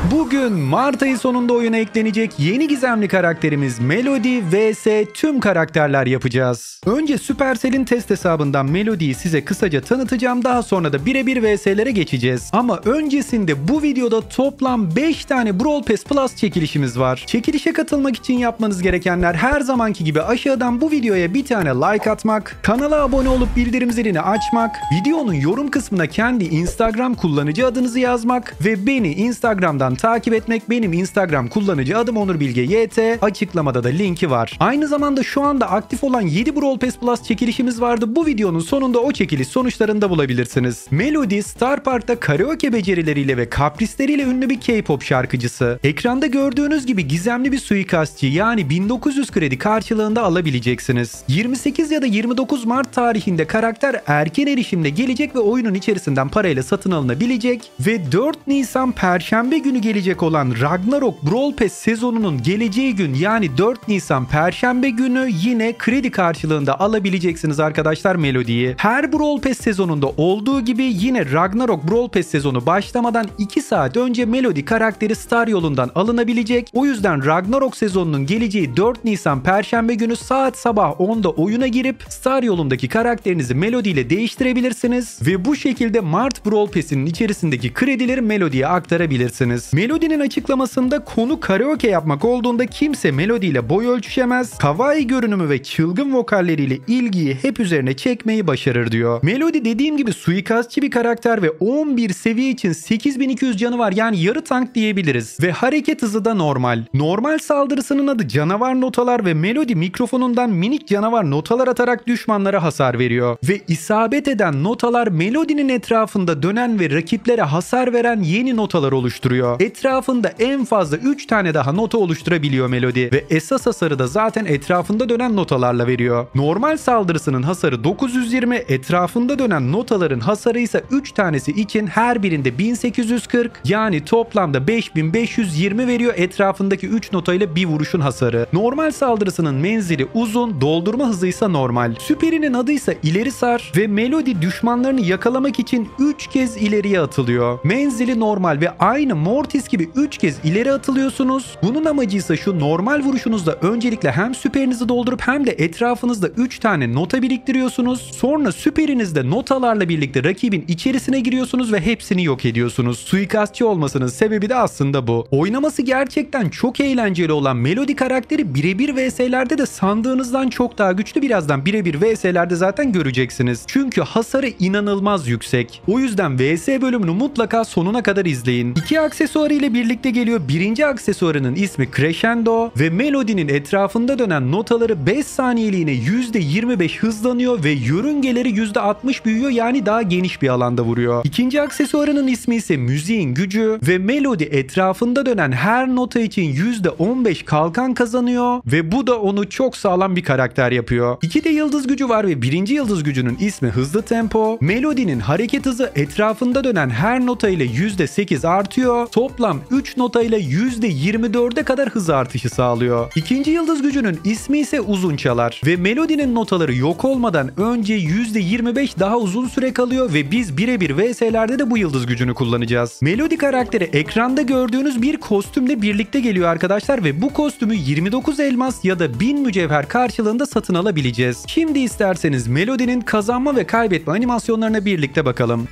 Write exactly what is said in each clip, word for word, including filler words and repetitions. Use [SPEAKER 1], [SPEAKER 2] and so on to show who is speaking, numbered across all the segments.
[SPEAKER 1] Bugün Mart ayı sonunda oyuna eklenecek yeni gizemli karakterimiz Melody vs tüm karakterler yapacağız. Önce Supercell'in test hesabından Melody'yi size kısaca tanıtacağım, daha sonra da birebir vs'lere geçeceğiz. Ama öncesinde bu videoda toplam beş tane Brawl Pass Plus çekilişimiz var. Çekilişe katılmak için yapmanız gerekenler her zamanki gibi aşağıdan bu videoya bir tane like atmak, kanala abone olup bildirim zilini açmak, videonun yorum kısmına kendi Instagram kullanıcı adınızı yazmak ve beni Instagram'dan takip etmek. Benim Instagram kullanıcı adım Onur Bilge Y T. Açıklamada da linki var. Aynı zamanda şu anda aktif olan yedi Brawl Pass Plus çekilişimiz vardı. Bu videonun sonunda o çekiliş sonuçlarını da bulabilirsiniz. Melody, Star Park'ta karaoke becerileriyle ve kaprisleriyle ünlü bir K-pop şarkıcısı. Ekranda gördüğünüz gibi gizemli bir suikastçı, yani bin dokuz yüz kredi karşılığında alabileceksiniz. yirmi sekiz ya da yirmi dokuz Mart tarihinde karakter erken erişimle gelecek ve oyunun içerisinden parayla satın alınabilecek ve dört Nisan Perşembe günü gelecek olan Ragnarok Brawl Pass sezonunun geleceği gün, yani dört Nisan Perşembe günü yine kredi karşılığında alabileceksiniz arkadaşlar Melody'yi. Her Brawl Pass sezonunda olduğu gibi yine Ragnarok Brawl Pass sezonu başlamadan iki saat önce Melody karakteri Star yolundan alınabilecek. O yüzden Ragnarok sezonunun geleceği dört Nisan Perşembe günü saat sabah onda oyuna girip Star yolundaki karakterinizi Melody ile değiştirebilirsiniz ve bu şekilde Mart Brawl Pass'inin içerisindeki kredileri Melody'ye aktarabilirsiniz. Melody'nin açıklamasında konu karaoke yapmak olduğunda kimse Melody ile boy ölçüşemez, kawaii görünümü ve çılgın vokalleriyle ilgiyi hep üzerine çekmeyi başarır diyor. Melody dediğim gibi suikastçı bir karakter ve on bir seviye için sekiz bin iki yüz canı var, yani yarı tank diyebiliriz ve hareket hızı da normal. Normal saldırısının adı canavar notalar ve Melody mikrofonundan minik canavar notalar atarak düşmanlara hasar veriyor ve isabet eden notalar Melody'nin etrafında dönen ve rakiplere hasar veren yeni notalar oluşturuyor. Etrafında en fazla üç tane daha nota oluşturabiliyor Melody ve esas hasarı da zaten etrafında dönen notalarla veriyor. Normal saldırısının hasarı dokuz yüz yirmi, etrafında dönen notaların hasarı ise üç tanesi için her birinde bin sekiz yüz kırk, yani toplamda beş bin beş yüz yirmi veriyor etrafındaki üç notayla bir vuruşun hasarı. Normal saldırısının menzili uzun, doldurma hızı ise normal. Süperinin adı ise ileri sar ve Melody düşmanlarını yakalamak için üç kez ileriye atılıyor. Menzili normal ve aynı Mortis gibi üç kez ileri atılıyorsunuz. Bunun amacı ise şu: normal vuruşunuzda öncelikle hem süperinizi doldurup hem de etrafınızda üç tane nota biriktiriyorsunuz. Sonra süperinizde notalarla birlikte rakibin içerisine giriyorsunuz ve hepsini yok ediyorsunuz. Suikastçı olmasının sebebi de aslında bu. Oynaması gerçekten çok eğlenceli olan Melody karakteri birebir vs'lerde de sandığınızdan çok daha güçlü. Birazdan birebir vs'lerde zaten göreceksiniz. Çünkü hasarı inanılmaz yüksek. O yüzden vs bölümünü mutlaka sonuna kadar izleyin. İki aksesuarı ile birlikte geliyor. Birinci aksesuarının ismi Crescendo ve Melody'nin etrafında dönen notaları beş saniyeliğine yüzde yirmi beş hızlanıyor ve yörüngeleri yüzde altmış büyüyor, yani daha geniş bir alanda vuruyor. İkinci aksesuarının ismi ise Müziğin Gücü ve Melody etrafında dönen her nota için yüzde on beş kalkan kazanıyor ve bu da onu çok sağlam bir karakter yapıyor. İki de yıldız gücü var ve birinci yıldız gücünün ismi Hızlı Tempo. Melody'nin hareket hızı etrafında dönen her nota ile yüzde sekiz artıyor. Toplam üç nota ile yüzde yirmi dörde kadar hız artışı sağlıyor. İkinci yıldız gücünün ismi ise Uzun Çalar ve Melody'nin notaları yok olmadan önce yüzde yirmi beş daha uzun süre kalıyor ve biz birebir vs'lerde de bu yıldız gücünü kullanacağız. Melody karakteri ekranda gördüğünüz bir kostümle birlikte geliyor arkadaşlar ve bu kostümü yirmi dokuz elmas ya da bin mücevher karşılığında satın alabileceğiz. Şimdi isterseniz Melody'nin kazanma ve kaybetme animasyonlarına birlikte bakalım.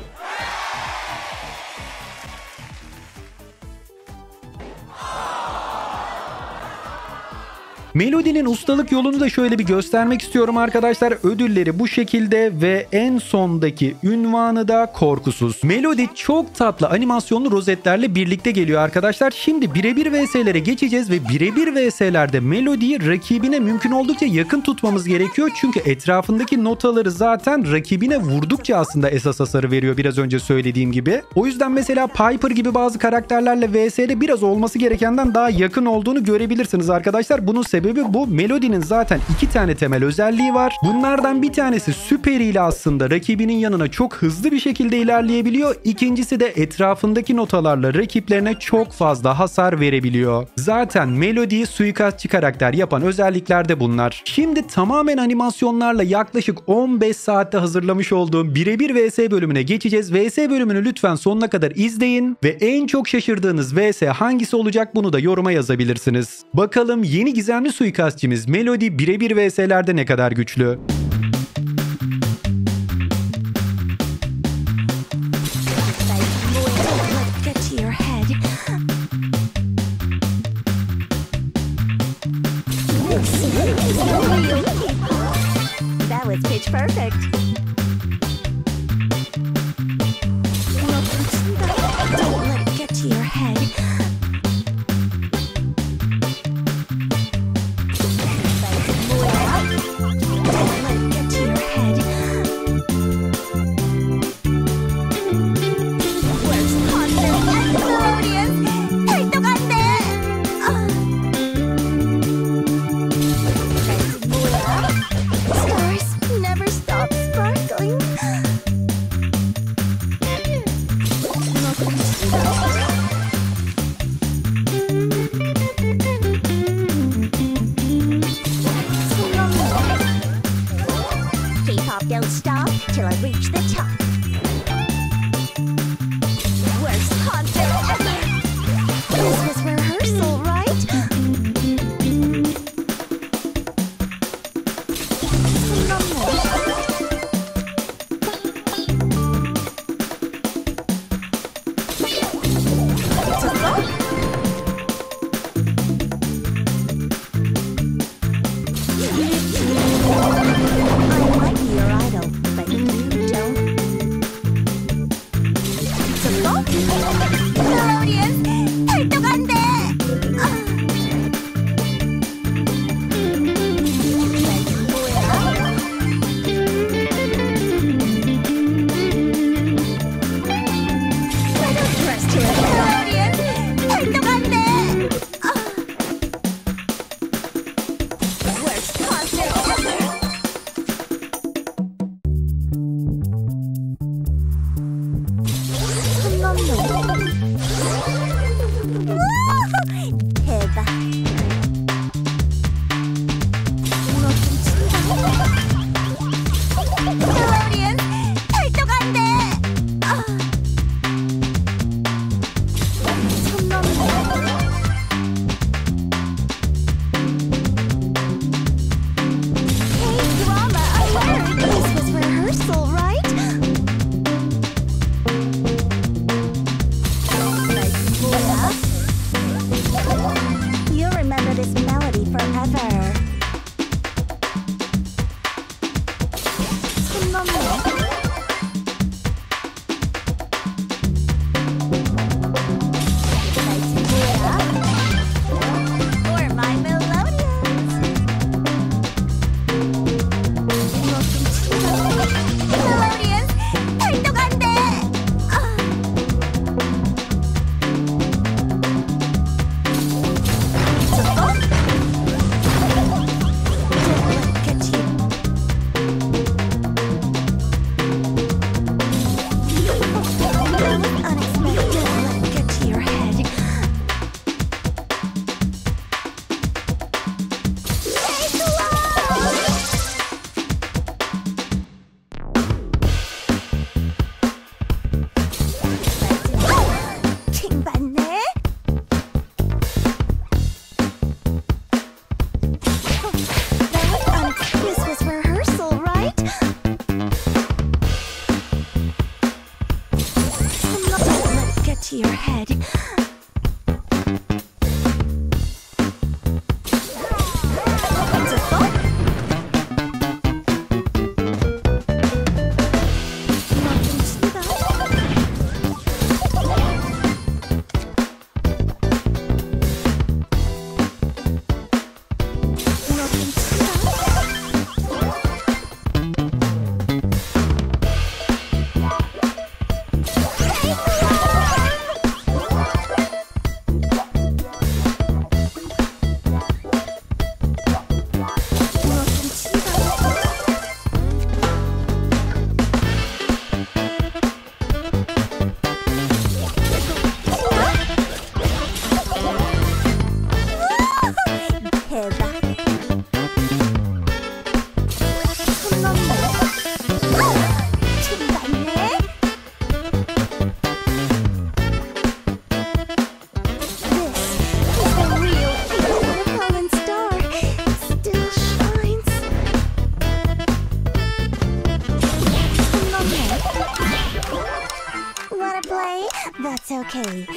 [SPEAKER 1] Melody'nin ustalık yolunu da şöyle bir göstermek istiyorum arkadaşlar. Ödülleri bu şekilde ve en sondaki ünvanı da korkusuz. Melody çok tatlı animasyonlu rozetlerle birlikte geliyor arkadaşlar. Şimdi birebir vs'lere geçeceğiz ve birebir vs'lerde Melody'yi rakibine mümkün oldukça yakın tutmamız gerekiyor. Çünkü etrafındaki notaları zaten rakibine vurdukça aslında esas hasarı veriyor, biraz önce söylediğim gibi. O yüzden mesela Piper gibi bazı karakterlerle vs'de biraz olması gerekenden daha yakın olduğunu görebilirsiniz arkadaşlar. Bunun sebebi sebebi bu. Melody'nin zaten iki tane temel özelliği var. Bunlardan bir tanesi süperiyle aslında rakibinin yanına çok hızlı bir şekilde ilerleyebiliyor. İkincisi de etrafındaki notalarla rakiplerine çok fazla hasar verebiliyor. Zaten Melody'yi suikastçı karakter yapan özellikler de bunlar. Şimdi tamamen animasyonlarla yaklaşık on beş saatte hazırlamış olduğum birebir V S bölümüne geçeceğiz. V S bölümünü lütfen sonuna kadar izleyin ve en çok şaşırdığınız V S hangisi olacak bunu da yoruma yazabilirsiniz. Bakalım yeni gizemli suikastçımız Melody birebir V S'lerde ne kadar güçlü?
[SPEAKER 2] That was pitch perfect. Don't let it get to your head. Don't let it get to your head. Works constant and melodious. Take Stars never stop sparkling.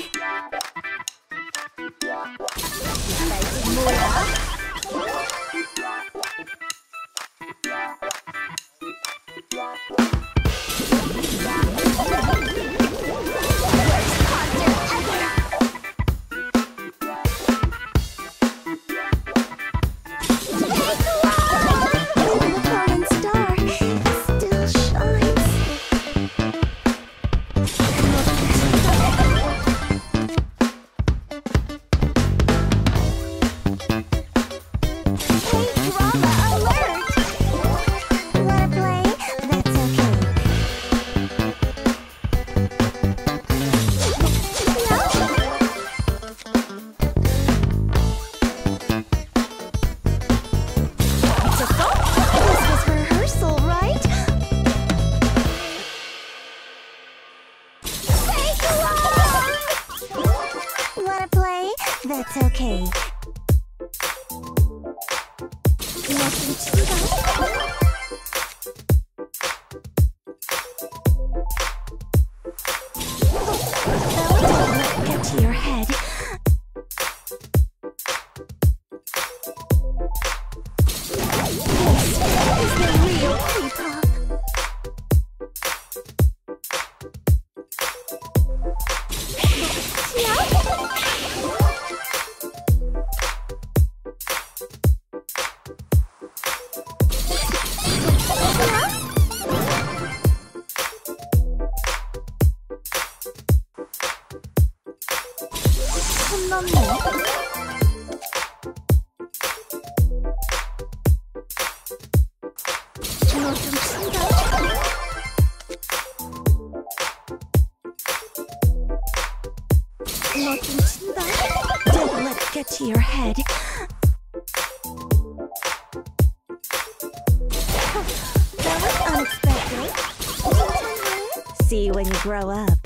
[SPEAKER 2] 이빨 뭐야? That's okay. Nothing to that. Don't get to your head. This is the real K-pop. Don't let it get to your head. That was unexpected. See you when you grow up.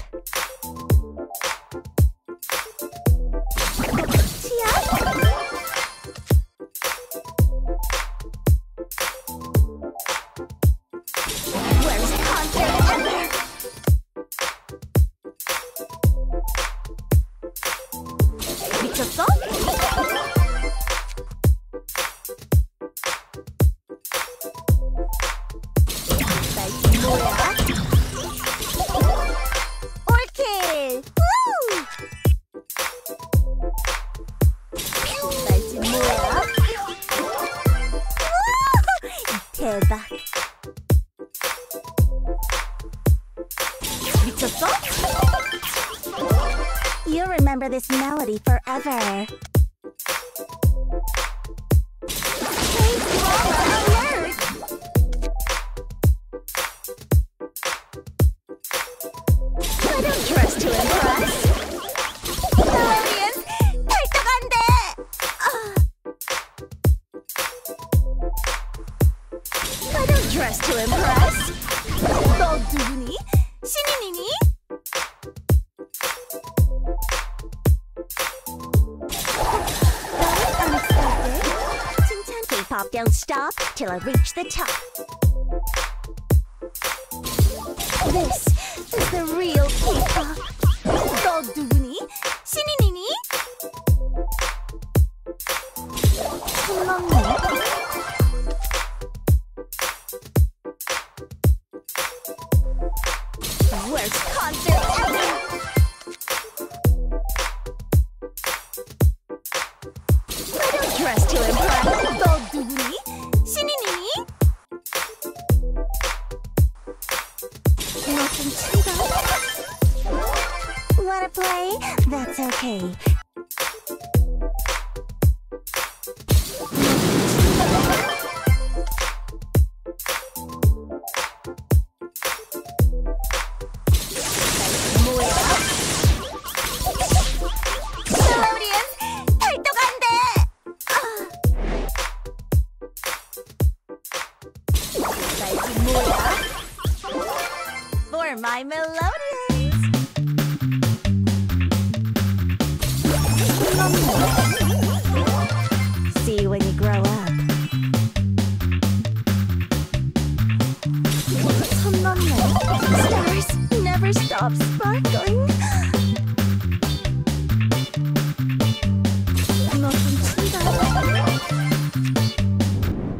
[SPEAKER 2] Worst concert ever! 미쳤어? 나 이게 뭐야? 올킬! 나 이게 뭐야? 대박! 미쳤어? You'll remember this melody forever. K-drama alert! I don't dress to impress. Hilarious! 발떡 안 돼! I don't dress to impress. 너 누구니? 신인이니? K-pop don't stop till I reach the top. This is the real K-pop. 너 누구니? 신인이니? 고맙네. Worst concert ever. I don't dress to impress. 너 누구니? 신인이니? Nothing to that. Wanna play? That's okay. For my Melodians. See you when you grow up. Stars never stop sparkling.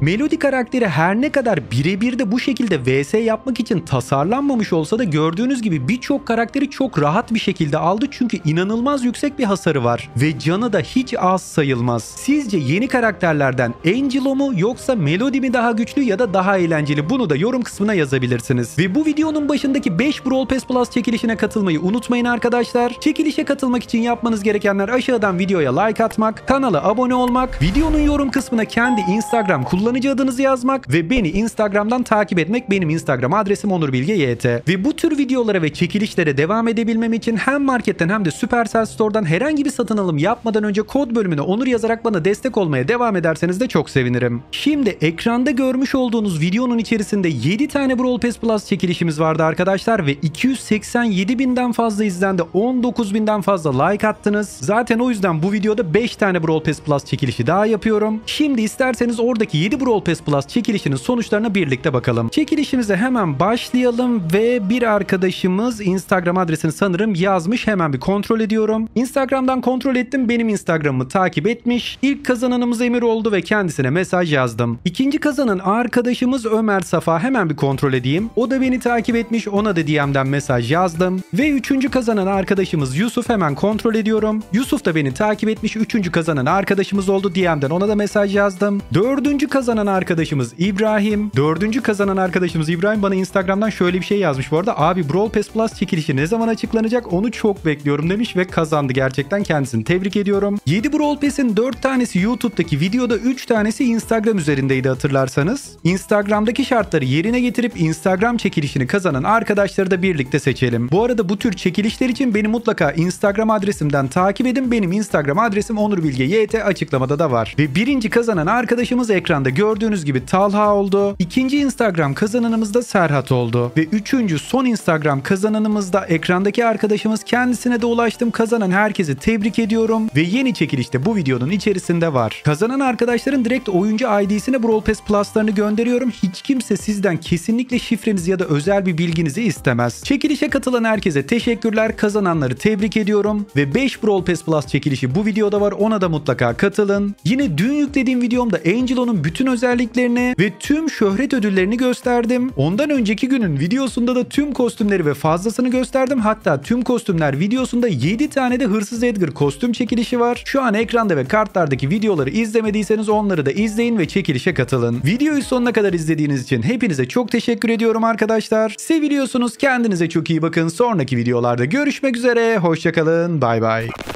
[SPEAKER 1] Melody karakteri her ne kadar birebir de bu şekilde V S yapmak için tasarlanmamış olsa da gördüğünüz gibi birçok karakteri çok rahat bir şekilde aldı çünkü inanılmaz yüksek bir hasarı var ve canı da hiç az sayılmaz. Sizce yeni karakterlerden Angelo mu yoksa Melody mi daha güçlü ya da daha eğlenceli? Bunu da yorum kısmına yazabilirsiniz. Ve bu videonun başındaki beş Brawl Pass Plus çekilişine katılmayı unutmayın arkadaşlar. Çekilişe katılmak için yapmanız gerekenler aşağıdan videoya like atmak, kanala abone olmak, videonun yorum kısmına kendi Instagram kullanıcı adınızı yazmak ve beni Instagram'dan takip etmek. Benim Instagram adresim Onur Bilge Y T. Ve bu tür videolara ve çekilişlere devam edebilmem için hem marketten hem de Supercell Store'dan herhangi bir satın alım yapmadan önce kod bölümüne Onur yazarak bana destek olmaya devam ederseniz de çok sevinirim. Şimdi ekranda görmüş olduğunuz videonun içerisinde yedi tane Brawl Pass Plus çekilişimiz vardı arkadaşlar ve iki yüz seksen yedi binden fazla izlendi, on dokuz binden fazla like attınız. Zaten o yüzden bu videoda beş tane Brawl Pass Plus çekilişi daha yapıyorum. Şimdi isterseniz oradaki yedi Brawl Pass Plus çekilişinin sonuçlarına birlikte bakalım. Çekilişimize hemen başlayalım ve bir arkadaşımız Instagram adresini sanırım yazmış. Hemen bir kontrol ediyorum. Instagram'dan kontrol ettim. Benim Instagram'ımı takip etmiş. İlk kazananımız Emir oldu ve kendisine mesaj yazdım. İkinci kazanan arkadaşımız Ömer Safa. Hemen bir kontrol edeyim. O da beni takip etmiş. Ona da D M'den mesaj yazdım. Ve üçüncü kazanan arkadaşımız Yusuf. Hemen kontrol ediyorum. Yusuf da beni takip etmiş. Üçüncü kazanan arkadaşımız oldu. D M'den ona da mesaj yazdım. Dördüncü kazanan arkadaşımız İbrahim. Dördüncü kazanan arkadaşımız İbrahim bana Instagram'dan şöyle bir şey yazmış bu arada. Abi Brawl Pass Plus çekilişi ne zaman açıklanacak? Onu çok bekliyorum demiş ve kazandı. Gerçekten kendisini tebrik ediyorum. yedi Brawl Pass'in dört tanesi YouTube'daki videoda, üç tanesi Instagram üzerindeydi hatırlarsanız. Instagram'daki şartları yerine getirip Instagram çekilişini kazanan arkadaşları da birlikte seçelim. Bu arada bu tür çekilişler için beni mutlaka Instagram adresimden takip edin. Benim Instagram adresim Onur Bilge Y T, açıklamada da var. Ve birinci kazanan arkadaşımız ekranda gördüğünüz gibi Talha oldu. İkinci Instagram kazananımız da Serhat oldu. Ve üçüncü son Instagram kazananımız da ekrandaki arkadaşımız. Kendisine de ulaştım. Kazanan herkesi tebrik ediyorum. Ve yeni çekilişte bu videonun içerisinde var. Kazanan arkadaşların direkt oyuncu I D'sine Brawl Pass Plus'larını gönderiyorum. Hiç kimse sizden kesinlikle şifrenizi ya da özel bir bilginizi istemez. Çekilişe katılan herkese teşekkürler. Kazananları tebrik ediyorum. Ve beş Brawl Pass Plus çekilişi bu videoda var. Ona da mutlaka katılın. Yine dün yüklediğim videomda Angelo'nun bütün özelliklerini ve tüm şöhret ödüllerini gösterdim. Ondan önceki günün videosunda da tüm kostümleri ve fazlasını gösterdim. Hatta tüm kostümler videosunda yedi tane de Hırsız Edgar kostüm çekilişi var. Şu an ekranda ve kartlardaki videoları izlemediyseniz onları da izleyin ve çekilişe katılın. Videoyu sonuna kadar izlediğiniz için hepinize çok teşekkür ediyorum arkadaşlar. Seviliyorsunuz. Kendinize çok iyi bakın. Sonraki videolarda görüşmek üzere. Hoşça kalın. Bay bay.